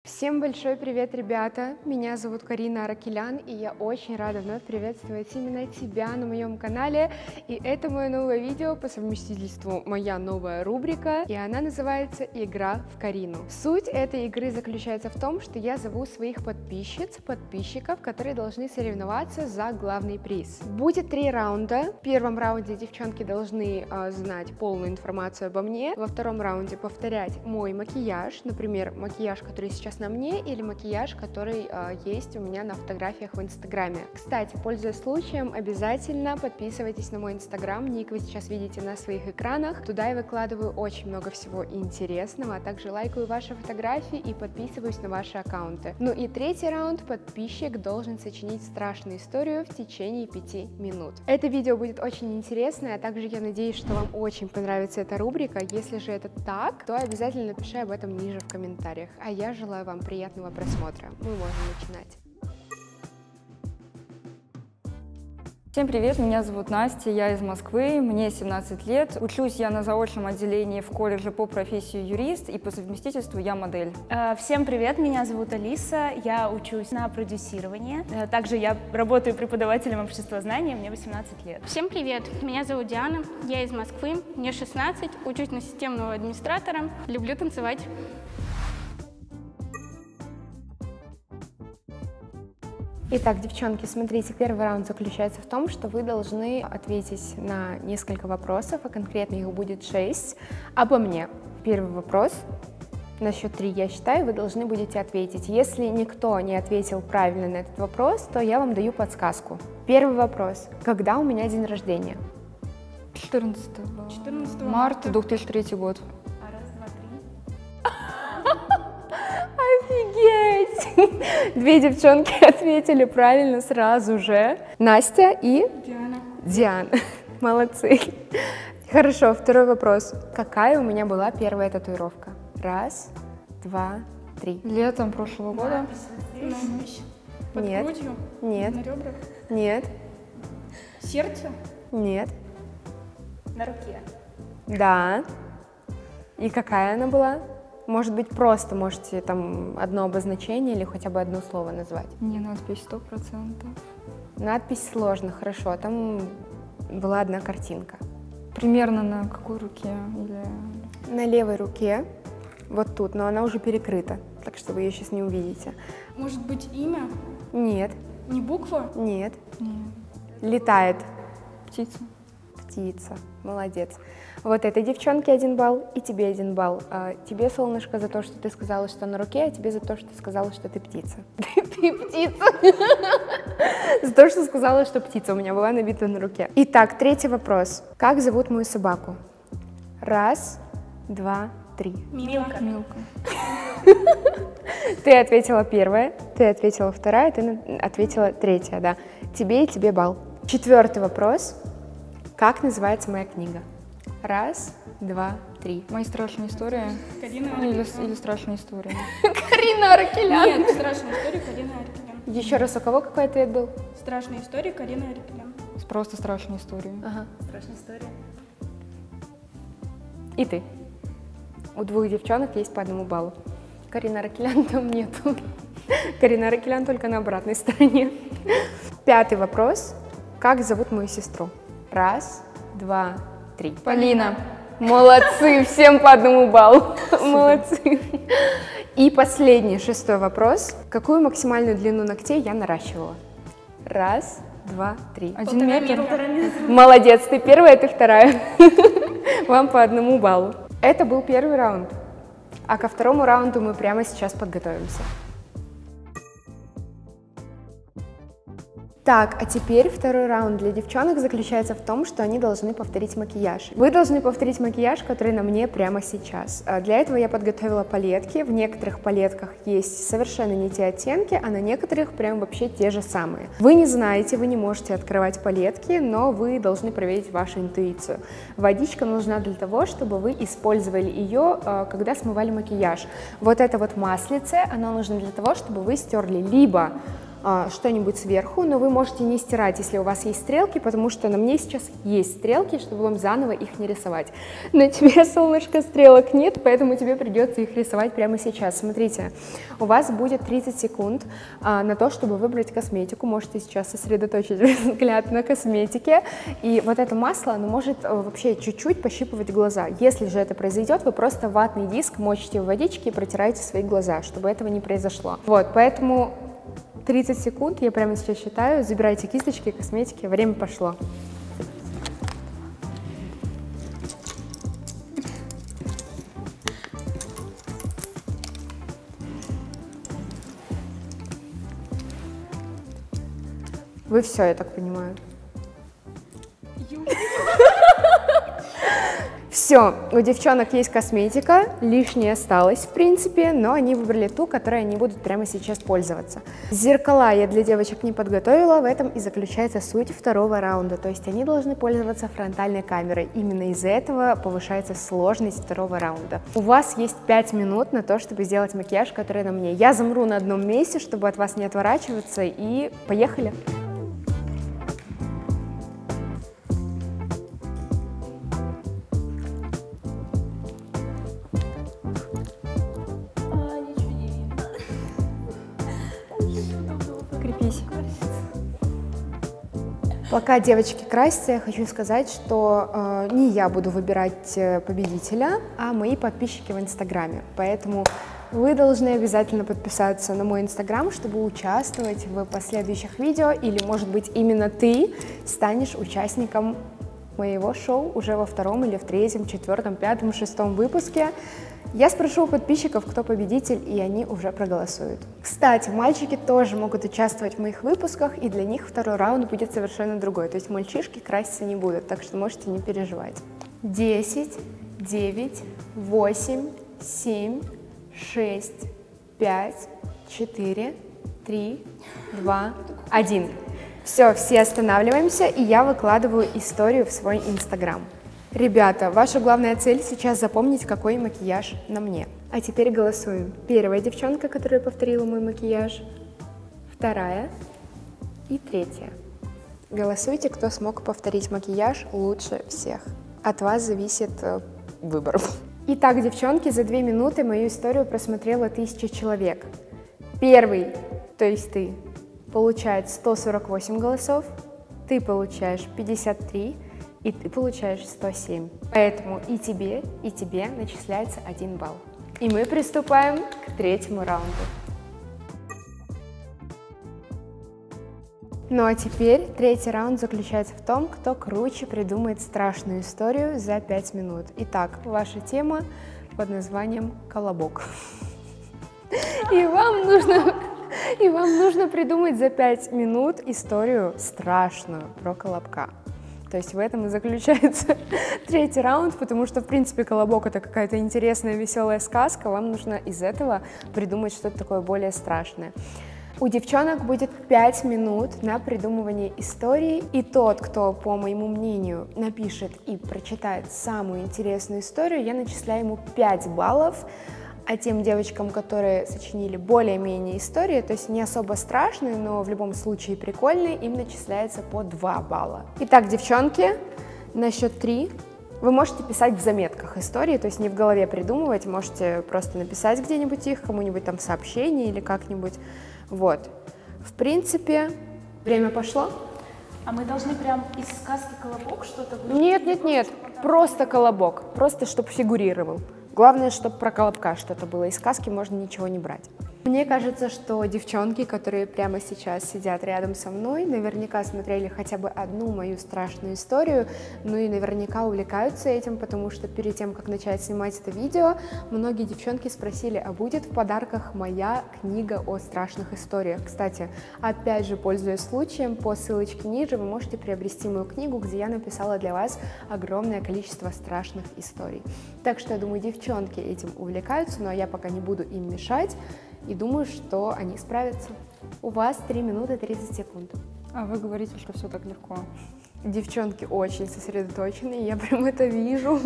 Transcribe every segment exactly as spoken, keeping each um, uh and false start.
Всем большой привет, ребята! Меня зовут Карина Аракелян, и я очень рада вновь приветствовать именно тебя на моем канале. И это мое новое видео, по совместительству моя новая рубрика, и она называется «Игра в Карину». Суть этой игры заключается в том, что я зову своих подписчиц, подписчиков, которые должны соревноваться за главный приз. Будет три раунда. В первом раунде девчонки должны э, знать полную информацию обо мне, во втором раунде повторять мой макияж, например, макияж, который сейчас на мне, или макияж, который э, есть у меня на фотографиях в Инстаграме. Кстати, пользуясь случаем, обязательно подписывайтесь на мой Инстаграм, ник вы сейчас видите на своих экранах. Туда я выкладываю очень много всего интересного, а также лайкаю ваши фотографии и подписываюсь на ваши аккаунты. Ну и третий раунд. Подписчик должен сочинить страшную историю в течение пяти минут. Это видео будет очень интересное, а также я надеюсь, что вам очень понравится эта рубрика. Если же это так, то обязательно напиши об этом ниже в комментариях. А я желаю вам приятного просмотра. Мы можем начинать. Всем привет, меня зовут Настя, я из Москвы, мне семнадцать лет. Учусь я на заочном отделении в колледже по профессии юрист, и по совместительству я модель. Всем привет, меня зовут Алиса, я учусь на продюсирование. Также я работаю преподавателем обществознания, мне восемнадцать лет. Всем привет, меня зовут Диана, я из Москвы, мне шестнадцать, учусь на системного администратора, люблю танцевать. Итак, девчонки, смотрите, первый раунд заключается в том, что вы должны ответить на несколько вопросов, а конкретно их будет шесть, обо мне. Первый вопрос. На счет три я считаю, вы должны будете ответить. Если никто не ответил правильно на этот вопрос, то я вам даю подсказку. Первый вопрос. Когда у меня день рождения? четырнадцатого марта две тысячи третий год. Офигеть! Две девчонки ответили правильно сразу же. Настя и Диана. Диана. Молодцы. Хорошо, второй вопрос. Какая у меня была первая татуировка? Раз, два, три. Летом прошлого года. Под Нет. грудью? Нет. На ребрах? Нет. Сердце? Нет. На руке. Да. И какая она была? Может быть, просто можете там одно обозначение или хотя бы одно слово назвать. Не, надпись сто процентов. Надпись сложно, хорошо. Там была одна картинка. Примерно на какой руке? Или... На левой руке, вот тут, но она уже перекрыта, так что вы ее сейчас не увидите. Может быть, имя? Нет, Не буква? нет. Нет. Летает Птица. птица. Молодец. Вот этой девчонке один балл и тебе один балл. А тебе, солнышко, за то, что ты сказала, что на руке, а тебе за то, что ты сказала, что ты птица. Ты птица. За то, что сказала, что птица у меня была набита на руке. Итак, третий вопрос. Как зовут мою собаку? Раз, два, три. Милка. Милка. Ты ответила первая, ты ответила вторая, ты ответила третья, да. Тебе и тебе балл. Четвертый вопрос. Как называется моя книга? Раз, два, три. Мои страшные истории. Карина Или, Аракелян. или страшные истории. Карина Аракелян. Нет, страшная история Карина Аракелян. Еще раз, у кого какой ответ был? Страшная история Карина Аракелян. Просто страшные истории. Ага. Страшная история. И ты. У двух девчонок есть по одному баллу. Карина Аракелян там нету. Карина Аракелян только на обратной стороне. Пятый вопрос. Как зовут мою сестру? Раз, два, три. Полина. Молодцы, всем по одному баллу. Молодцы. И последний, шестой вопрос. Какую максимальную длину ногтей я наращивала? Раз, два, три. Один метр. Молодец, ты первая, ты вторая. Вам по одному баллу. Это был первый раунд. А ко второму раунду мы прямо сейчас подготовимся. Так, а теперь второй раунд для девчонок заключается в том, что они должны повторить макияж. Вы должны повторить макияж, который на мне прямо сейчас. Для этого я подготовила палетки. В некоторых палетках есть совершенно не те оттенки, а на некоторых прям вообще те же самые. Вы не знаете, вы не можете открывать палетки, но вы должны проверить вашу интуицию. Водичка нужна для того, чтобы вы использовали ее, когда смывали макияж. Вот это вот маслице, оно нужно для того, чтобы вы стерли либо а, что-нибудь сверху, но вы можете не стирать, если у вас есть стрелки, потому что на мне сейчас есть стрелки, чтобы вам заново их не рисовать. На тебе, солнышко, стрелок нет, поэтому тебе придется их рисовать прямо сейчас. Смотрите, у вас будет тридцать секунд а, на то, чтобы выбрать косметику. Можете сейчас сосредоточить взгляд на косметике. И вот это масло, оно может а, вообще чуть-чуть пощипывать глаза. Если же это произойдет, вы просто ватный диск мочите в водичке и протираете свои глаза, чтобы этого не произошло. Вот, поэтому тридцать секунд, я прямо сейчас считаю, забирайте кисточки, косметики, время пошло. Вы все, я так понимаю. Все, у девчонок есть косметика, лишнее осталось, в принципе, но они выбрали ту, которой они будут прямо сейчас пользоваться. Зеркала я для девочек не подготовила, в этом и заключается суть второго раунда, то есть они должны пользоваться фронтальной камерой. Именно из-за этого повышается сложность второго раунда. У вас есть пять минут на то, чтобы сделать макияж, который на мне. Я замру на одном месте, чтобы от вас не отворачиваться, и поехали! Крепись. Пока девочки красятся, я хочу сказать, что э, не я буду выбирать победителя, а мои подписчики в Инстаграме. Поэтому вы должны обязательно подписаться на мой Инстаграм, чтобы участвовать в последующих видео, или, может быть, именно ты станешь участником моего шоу уже во втором или в третьем, четвертом, пятом, шестом выпуске. Я спрошу у подписчиков, кто победитель, и они уже проголосуют. Кстати, мальчики тоже могут участвовать в моих выпусках, и для них второй раунд будет совершенно другой. То есть мальчишки краситься не будут, так что можете не переживать. десять, девять, восемь, семь, шесть, пять, четыре, три, два, один. Все, все останавливаемся, и я выкладываю историю в свой Инстаграм. Ребята, ваша главная цель сейчас запомнить, какой макияж на мне. А теперь голосуем. Первая девчонка, которая повторила мой макияж, вторая и третья. Голосуйте, кто смог повторить макияж лучше всех. От вас зависит э, выбор. Итак, девчонки, за две минуты мою историю просмотрело тысяча человек. Первый, то есть ты, получает сто сорок восемь голосов, ты получаешь пятьдесят три, и ты получаешь сто семь. Поэтому и тебе, и тебе начисляется один балл. И мы приступаем к третьему раунду. Ну а теперь третий раунд заключается в том, кто круче придумает страшную историю за пять минут. Итак, ваша тема под названием «Колобок». И вам нужно... И вам нужно придумать за пять минут историю страшную про Колобка. То есть в этом и заключается третий раунд, потому что, в принципе, «Колобок» — это какая-то интересная, веселая сказка, вам нужно из этого придумать что-то такое более страшное. У девчонок будет пять минут на придумывание истории, и тот, кто, по моему мнению, напишет и прочитает самую интересную историю, я начисляю ему пять баллов, а тем девочкам, которые сочинили более-менее истории, то есть не особо страшные, но в любом случае прикольные, им начисляется по два балла. Итак, девчонки, на счет три вы можете писать в заметках истории, то есть не в голове придумывать, можете просто написать где-нибудь их, кому-нибудь там в сообщении или как-нибудь. Вот. В принципе, время пошло. А мы должны прям из сказки «Колобок» что-то вычислить? Нет, нет, нет, просто «Колобок», просто чтобы фигурировал. Главное, чтобы про Колобка что-то было, из сказки можно ничего не брать. Мне кажется, что девчонки, которые прямо сейчас сидят рядом со мной, наверняка смотрели хотя бы одну мою страшную историю, ну и наверняка увлекаются этим, потому что перед тем, как начать снимать это видео, многие девчонки спросили, а будет в подарках моя книга о страшных историях. Кстати, опять же, пользуясь случаем, по ссылочке ниже вы можете приобрести мою книгу, где я написала для вас огромное количество страшных историй. Так что, я думаю, девчонки этим увлекаются, но я пока не буду им мешать. И думаю, что они справятся. У вас три минуты тридцать секунд. А вы говорите, что все так легко. Девчонки очень сосредоточены, я прям это вижу.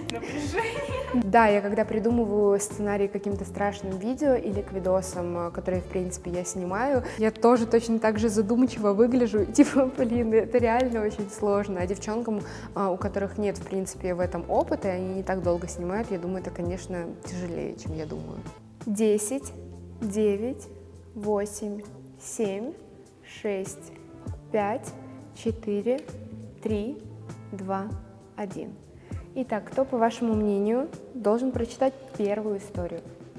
Да, я когда придумываю сценарий к каким-то страшным видео или к видосам, которые, в принципе, я снимаю, я тоже точно так же задумчиво выгляжу. Типа, блин, это реально очень сложно. А девчонкам, у которых нет, в принципе, в этом опыта, они не так долго снимают, я думаю, это, конечно, тяжелее, чем я думаю. Десять, девять, восемь, семь, шесть, пять, четыре, три, два, один. Итак, кто, по вашему мнению, должен прочитать первую историю?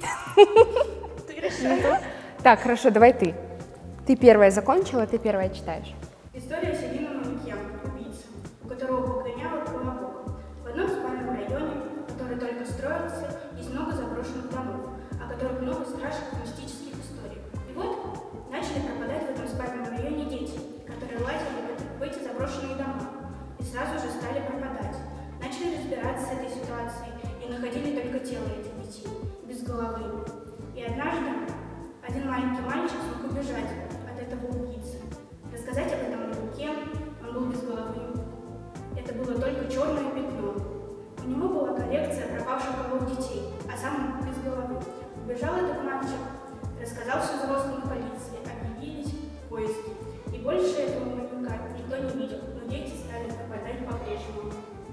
Ты решаешь. Так, хорошо, давай ты. Ты первая закончила, ты первая читаешь. История о серийном маньяке, убийце, у которого погонял колобок. В одном спальном районе, который только строится, есть много заброшенных домов, о которых много страшных мистических историй. И вот начали пропадать в этом спальном районе дети, которые лазили в эти заброшенные дома, и сразу же стали пропадать. Начали разбираться с этой ситуацией и находили только тело этих детей, без головы. И однажды один маленький мальчик смог убежать от этого убийцы. Рассказать об этом мужике, он был без головы. Это было только черное пятно. У него была коллекция пропавших голов детей, а сам без головы. Убежал этот мальчик, рассказал все взрослым в полиции, объявились поиски. И больше этого маньяка никто не видел, но дети стали пропадать по-прежнему.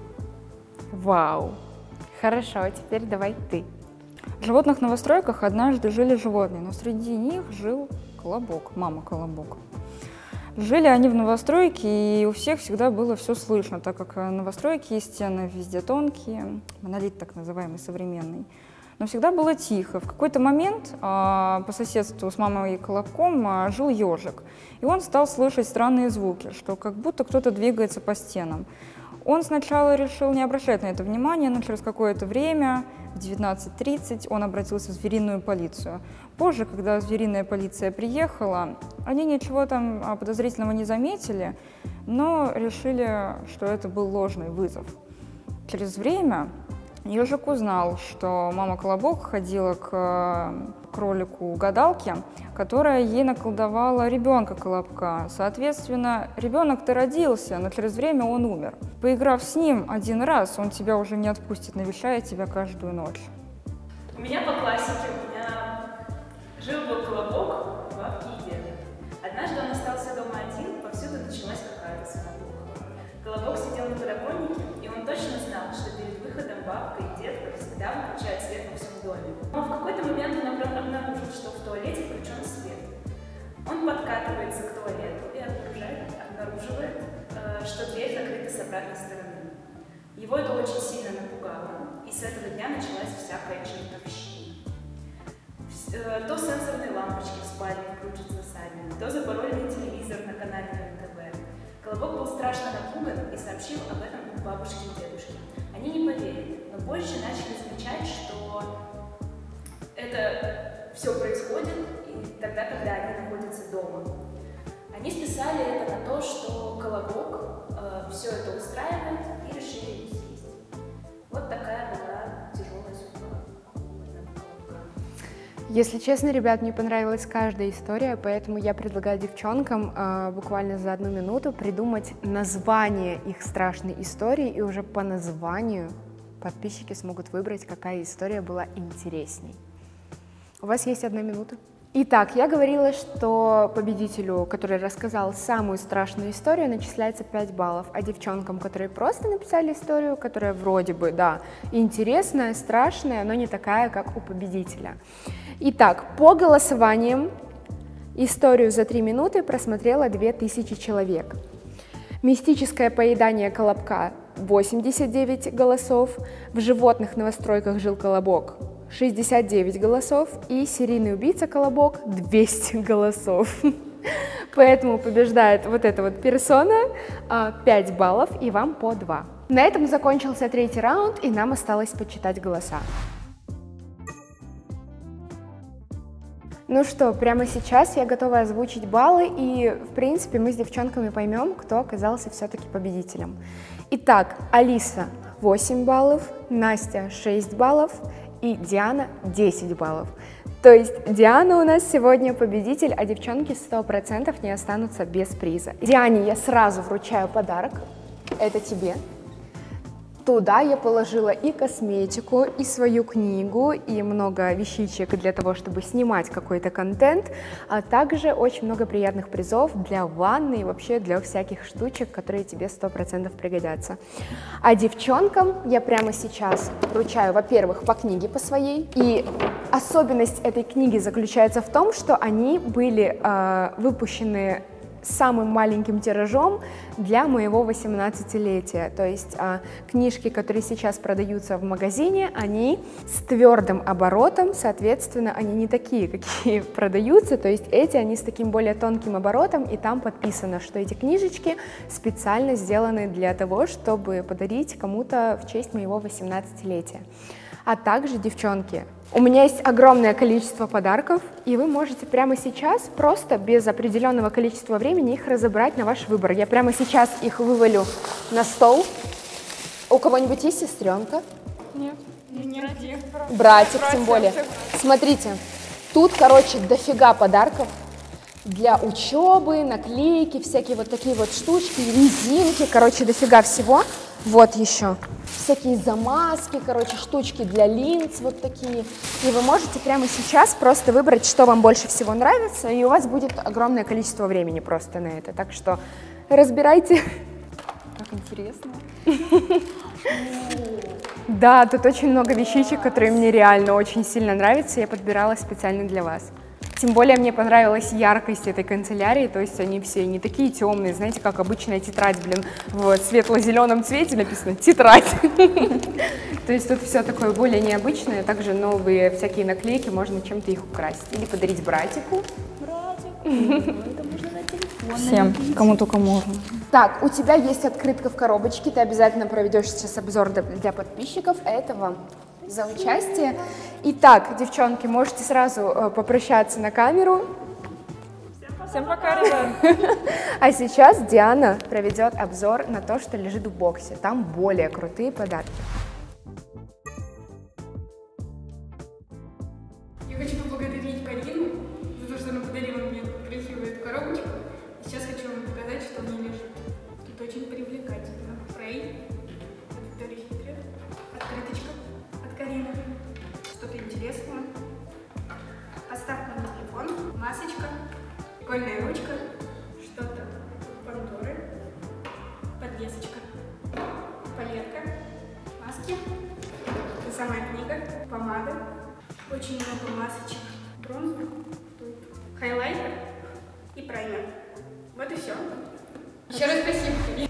Вау. Хорошо, теперь давай ты. В животных новостройках однажды жили животные, но среди них жил колобок, мама колобок. Жили они в новостройке, и у всех всегда было все слышно, так как новостройки и стены везде тонкие, монолит так называемый современный. Но всегда было тихо. В какой-то момент а, по соседству с мамой и колобком а, жил ежик, и он стал слышать странные звуки, что как будто кто-то двигается по стенам. Он сначала решил не обращать на это внимания, но через какое-то время, в девятнадцать тридцать, он обратился в звериную полицию. Позже, когда звериная полиция приехала, они ничего там подозрительного не заметили, но решили, что это был ложный вызов. Через время ежик узнал, что мама Колобок ходила к кролику-гадалке, которая ей наколдовала ребенка Колобка. Соответственно, ребенок-то родился, но через время он умер. Поиграв с ним один раз, он тебя уже не отпустит, навещая тебя каждую ночь. У меня по классике, у меня жил-был Колобок, бабки и деды. Однажды он остался дома один, повсюду началась какая-то суматоха. Колобок сидел на подоконнике, и он точно знал, что перед выходом бабка и дедка всегда включают свет во всем доме. Но в какой-то момент он обнаружил, что в туалете включен свет. Он подкатывается к туалету и обнаруживает, обнаруживает что дверь закрыта с обратной стороны. Его это очень сильно напугало, и с этого дня началась всякая чертовщина. То сенсорные лампочки в спальне включатся сами, то запарольный телевизор на канале эн тэ вэ. Колобок был страшно напуган и сообщил об этом бабушке и дедушке. Они не поверили, но позже начали замечать, что это все происходит и тогда, когда они находятся дома. Они списали это на то, что Колобок э, все это устраивает, и решили его съесть. Вот такая была тяжелая судьба Колобка. Если честно, ребят, мне понравилась каждая история, поэтому я предлагаю девчонкам э, буквально за одну минуту придумать название их страшной истории, и уже по названию подписчики смогут выбрать, какая история была интересней. У вас есть одна минута. Итак, я говорила, что победителю, который рассказал самую страшную историю, начисляется пять баллов, а девчонкам, которые просто написали историю, которая вроде бы, да, интересная, страшная, но не такая, как у победителя. Итак, по голосованиям историю за три минуты просмотрело две тысячи человек. Мистическое поедание Колобка – восемьдесят девять голосов, в животных новостройках жил Колобок – шестьдесят девять голосов, и серийный убийца Колобок – двести голосов. Поэтому побеждает вот эта вот персона, пять баллов, и вам по два. На этом закончился третий раунд, и нам осталось подсчитать голоса. Ну что, прямо сейчас я готова озвучить баллы, и, в принципе, мы с девчонками поймем, кто оказался все-таки победителем. Итак, Алиса – восемь баллов, Настя – шесть баллов, и Диана – десять баллов. То есть Диана у нас сегодня победитель, а девчонки сто процентов не останутся без приза. Диане я сразу вручаю подарок, это тебе. Туда я положила и косметику, и свою книгу, и много вещичек для того, чтобы снимать какой-то контент, а также очень много приятных призов для ванны и вообще для всяких штучек, которые тебе сто процентов пригодятся. А девчонкам я прямо сейчас вручаю, во-первых, по книге по своей, и особенность этой книги заключается в том, что они были э, выпущены самым маленьким тиражом для моего восемнадцатилетия. То есть а, книжки, которые сейчас продаются в магазине, они с твердым оборотом, соответственно, они не такие, какие продаются. То есть эти, они с таким более тонким оборотом, и там подписано, что эти книжечки специально сделаны для того, чтобы подарить кому-то в честь моего восемнадцатилетия. А также, девчонки, у меня есть огромное количество подарков, и вы можете прямо сейчас, просто без определенного количества времени, их разобрать на ваш выбор. Я прямо сейчас их вывалю на стол. У кого-нибудь есть сестренка? Нет. Нет. Братик, тем более. Смотрите, тут, короче, дофига подарков для учебы, наклейки, всякие вот такие вот штучки, резинки, короче, дофига всего. Вот еще всякие замазки, короче, штучки для линз вот такие. И вы можете прямо сейчас просто выбрать, что вам больше всего нравится, и у вас будет огромное количество времени просто на это. Так что разбирайте. Как интересно. Да, тут очень много вещичек, которые мне реально очень сильно нравятся, я подбирала специально для вас. Тем более мне понравилась яркость этой канцелярии, то есть они все не такие темные, знаете, как обычная тетрадь, блин, в светло-зеленом цвете написано «тетрадь». То есть тут все такое более необычное, также новые всякие наклейки, можно чем-то их украсить или подарить братику. Всем, кому только можно. Так, у тебя есть открытка в коробочке, ты обязательно проведешь сейчас обзор для подписчиков, это вам за участие. Итак, девчонки, можете сразу э, попрощаться на камеру. Всем пока, ребят. А сейчас Диана проведет обзор на то, что лежит в боксе. Там более крутые подарки. Я хочу поблагодарить Карину за то, что она подарила мне красивую эту коробочку. И сейчас хочу вам показать, что в ней лежит. Тут очень привлекательно. Фрей, Victoria's Secret, открыточка от Карины, что-то интересное. Поставка на телефон, масочка, прикольная ручка, что-то Пандоры, подвесочка, палетка, маски, та самая книга, помада, очень много масочек, бронзер, хайлайтер и праймер. Вот и все. Еще раз спасибо.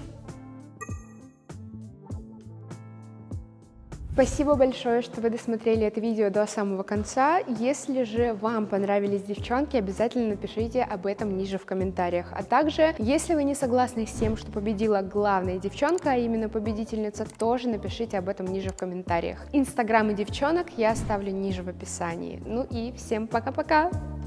Спасибо большое, что вы досмотрели это видео до самого конца. Если же вам понравились девчонки, обязательно напишите об этом ниже в комментариях. А также, если вы не согласны с тем, что победила главная девчонка, а именно победительница, тоже напишите об этом ниже в комментариях. Инстаграмы девчонок я оставлю ниже в описании. Ну и всем пока-пока!